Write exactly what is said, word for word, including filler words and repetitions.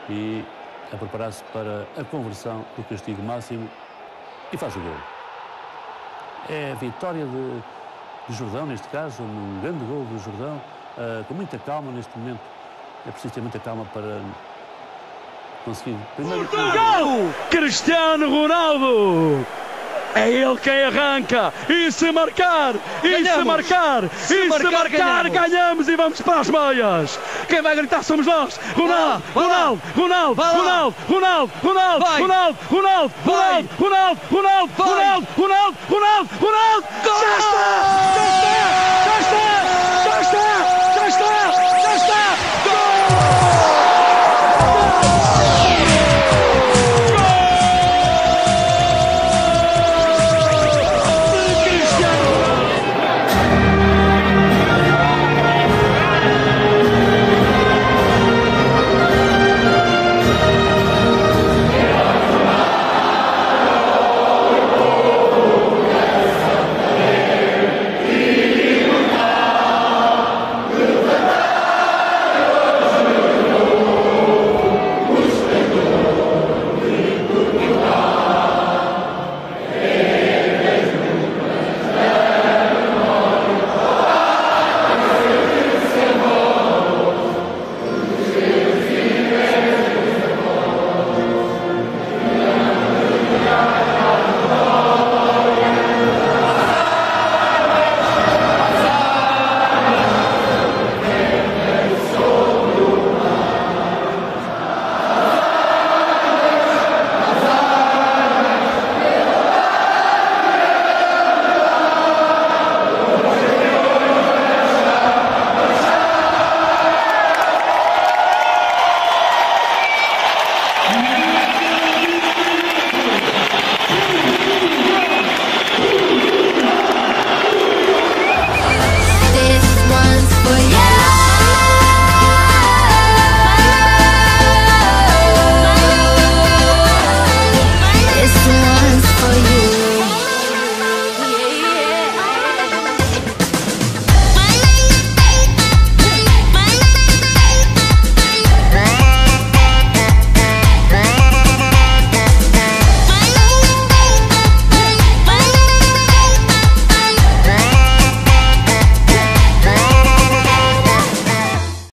e a preparar-se para a conversão do castigo máximo e faz o gol. É a vitória de, de Jordão, neste caso, um grande gol do Jordão, uh, com muita calma neste momento. É preciso ter muita calma para conseguir... Primeiro... Portugal! Cristiano Ronaldo! É ele quem arranca, e se marcar, e ganhamos. se marcar, se e marcar, se marcar, ganhamos. ganhamos e vamos para as meias. Quem vai gritar somos nós. Ronaldo, Ronaldo, Ronaldo, Ronaldo, Ronaldo, Ronaldo, Ronaldo, Ronaldo, Ronaldo, Ronaldo, Ronaldo, Ronaldo, Ronaldo, Ronaldo, Ronaldo, Ronaldo, já está!